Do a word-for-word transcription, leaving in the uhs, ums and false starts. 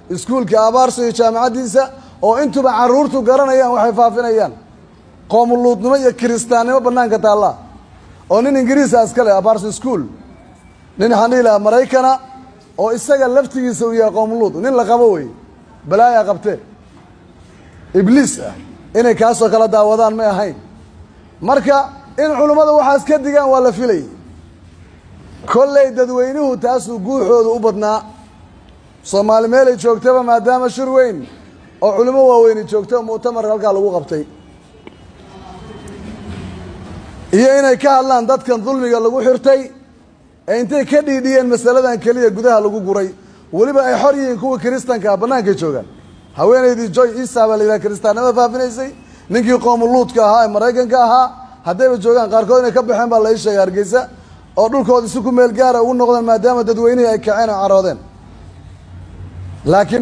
iskuulka Abaarso iyo jaamacadiisa oo intuba caruurtu garanayaan waxay faafinayaan qoomuluudnimo iyo kiristaanimo banaanka taala oo nin Ingiriis ah iskale Abaarso school nin hanila Mareykana oo isaga laftigiisa u yahay qoomuluud nin la qabo way balaaya qabtay ibliis ah inay ka soo kala daawadaan ma ahayn marka in culimadu waxaas ka digaan waa la filay kolley dadweynuhu taas uu guuxooda u badnaa Soomaali meel ay joogtaba maadaama shir weyn oo culimo waaweyn joogto mu'tamar halka lagu qabtay iyo inay ka hadlaan dadkan dulmiga lagu xirtay ee intay ka dhiidhiyeen mas'aladan kaliya gudaha lagu guray waliba ay xor yihiin kuwa Kiristaanka banaanka joogan haweeneydii Joy Isa baa la Kiristaanada faafinaysay ninkii qoomuluudka ahaa ee Mareykanka ahaa hadayba joogan qaarkood inay ka baxeen baa la sheegay Hargeysa oo dhulkooda si ku meel gaar ah ugu noqdeen maadaama dadweynaha ay kaceen caroodeen laakiin